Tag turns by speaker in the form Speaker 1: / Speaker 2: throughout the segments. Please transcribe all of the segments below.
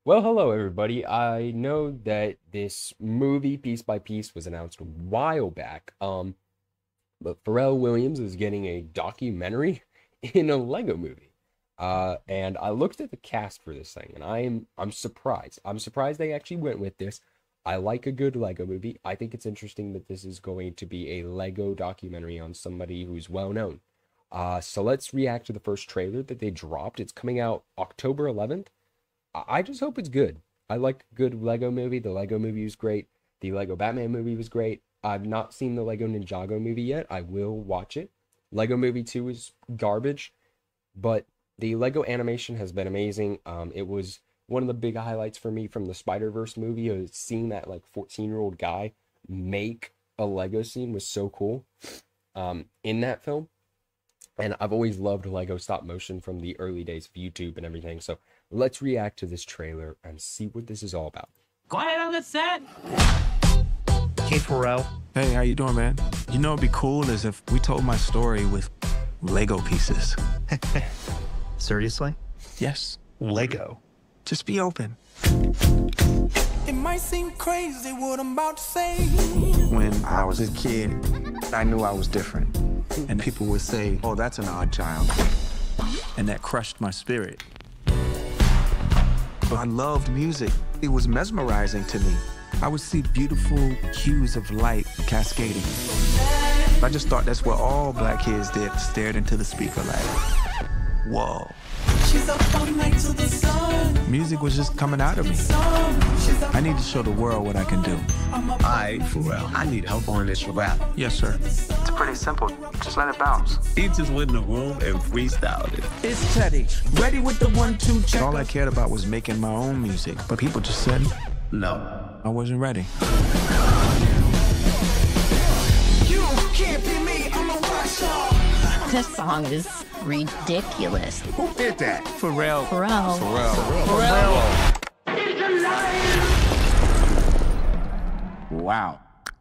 Speaker 1: Well, hello everybody. I know that this movie Piece by Piece was announced a while back. But Pharrell Williams is getting a documentary in a Lego movie. And I looked at the cast for this thing and I'm surprised. I'm surprised they actually went with this. I like a good Lego movie. I think it's interesting that this is going to be a Lego documentary on somebody who's well known. So let's react to the first trailer that they dropped. It's coming out October 11th. I just hope it's good. I like a good Lego movie. The Lego movie was great. The Lego Batman movie was great. I've not seen the Lego Ninjago movie yet. I will watch it. Lego Movie 2 is garbage, but the Lego animation has been amazing. It was one of the big highlights for me from the Spider-Verse movie. Seeing that like 14-year-old guy make a Lego scene was so cool in that film. And I've always loved Lego stop motion from the early days of YouTube and everything. So let's react to this trailer and see what this is all about.
Speaker 2: Quiet on the set.
Speaker 3: Hey, Pharrell.
Speaker 4: Hey, how you doing, man? You know, it'd be cool is if we told my story with Lego pieces.
Speaker 3: Seriously?
Speaker 4: Yes.
Speaker 3: Lego.
Speaker 4: Just be open.
Speaker 5: It might seem crazy what I'm about to say.
Speaker 4: When I was a kid, I knew I was different. And people would say, oh, that's an odd child. And that crushed my spirit. But I loved music. It was mesmerizing to me. I would see beautiful hues of light cascading. I just thought that's what all black kids did, stared into the speaker like, whoa.
Speaker 5: She's up all night to the sun.
Speaker 4: Music was just coming out of me. I need to show the world what I can do.
Speaker 3: Pharrell, I need help on this rap.
Speaker 4: Yes, sir. It's pretty simple. Just let it bounce.
Speaker 3: He just went in the room and freestyled it.
Speaker 5: It's Teddy, ready with the 1-2 check.
Speaker 4: All I cared about was making my own music, but people just said
Speaker 3: No.
Speaker 4: I wasn't ready.
Speaker 5: You can't be me, I'm a rock star.
Speaker 6: This song is ridiculous.
Speaker 3: Who did that?
Speaker 4: Pharrell.
Speaker 6: Pharrell.
Speaker 4: Wow.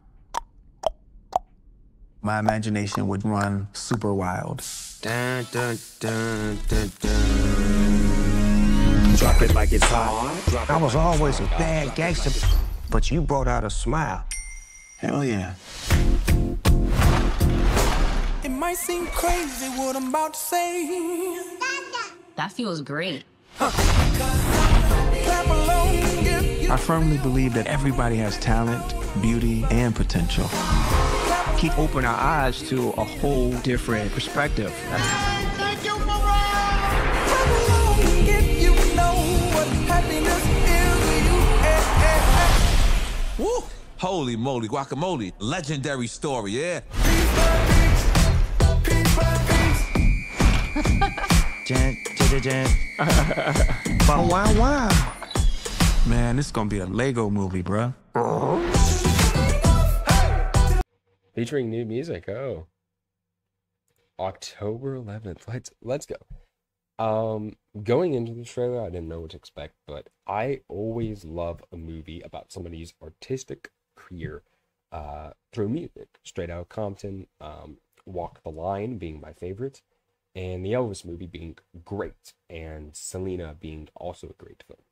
Speaker 4: My imagination would run super wild.
Speaker 3: Dun, dun, dun, dun, dun. Drop it like it's hot.
Speaker 7: I was always a bad gangster, but you brought out a smile.
Speaker 4: Hell yeah.
Speaker 5: It might seem crazy what I'm about to say.
Speaker 6: That feels great.
Speaker 5: Clap along if you
Speaker 4: I firmly believe that everybody has talent, beauty, and potential.
Speaker 7: Keep open our eyes to a whole different perspective.
Speaker 5: clap along if you know what happiness is to you.
Speaker 8: Woo! Holy moly, guacamole. Legendary story, yeah?
Speaker 7: Wow.
Speaker 4: Man, this is gonna be a Lego movie, bruh.
Speaker 1: Featuring new music. Oh. October 11th. Let's go. Going into the trailer, I didn't know what to expect, but I always love a movie about somebody's artistic career through music. Straight Outta Compton, Walk the Line being my favorite, and the Elvis movie being great, and Selena being also a great film.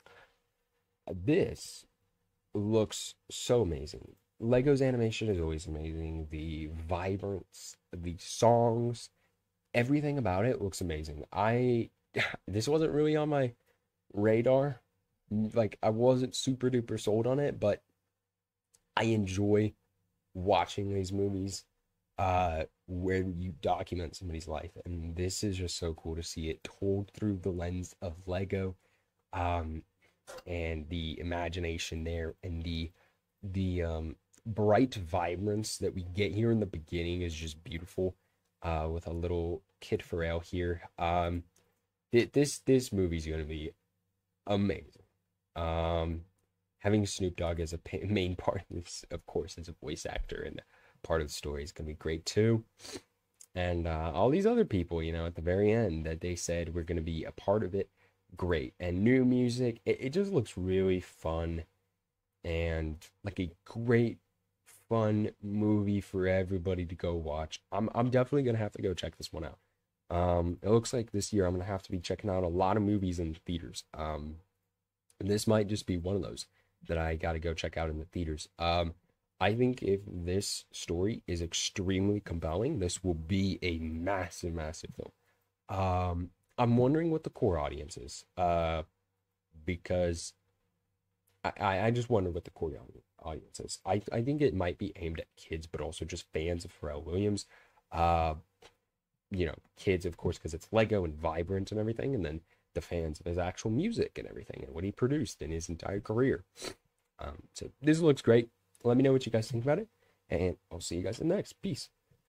Speaker 1: This looks so amazing. Lego's animation is always amazing. The vibrance, the songs, everything about it looks amazing. This wasn't really on my radar. Like, I wasn't super duper sold on it, but I enjoy watching these movies where you document somebody's life, and this is just so cool to see it told through the lens of Lego, and the imagination there, and the bright vibrance that we get here in the beginning is just beautiful, with a little Kid Pharrell here. This movie's gonna be amazing. Having Snoop Dogg as a main part of this, of course, as a voice actor and part of the story is gonna be great too. And all these other people, at the very end that they said we're gonna be a part of it, great. And new music, it just looks really fun and like a great fun movie for everybody to go watch. I'm definitely gonna have to go check this one out. It looks like this year I'm gonna have to be checking out a lot of movies in theaters. this might just be one of those that I got to go check out in the theaters. I think if this story is extremely compelling, this will be a massive, massive film. I'm wondering what the core audience is, because I just wonder what the core audience is. I think it might be aimed at kids, but also just fans of Pharrell Williams. Kids, of course, because it's Lego and vibrant and everything, and then the fans of his actual music and everything and what he produced in his entire career. So this looks great. Let me know what you guys think about it, and I'll see you guys in the next. Peace.